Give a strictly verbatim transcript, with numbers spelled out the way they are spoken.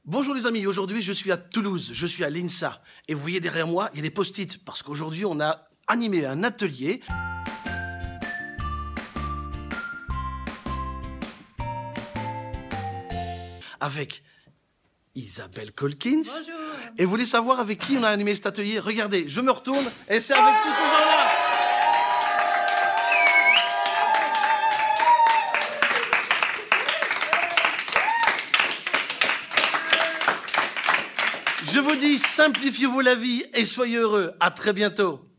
Bonjour les amis, aujourd'hui je suis à Toulouse, je suis à l'INSA. Et vous voyez derrière moi, il y a des post-it, parce qu'aujourd'hui on a animé un atelier. Avec Isabelle Colkins. Bonjour. Et vous voulez savoir avec qui on a animé cet atelier? Regardez, je me retourne et c'est avec tous ces gens-là. Je vous dis, simplifiez-vous la vie et soyez heureux. À très bientôt.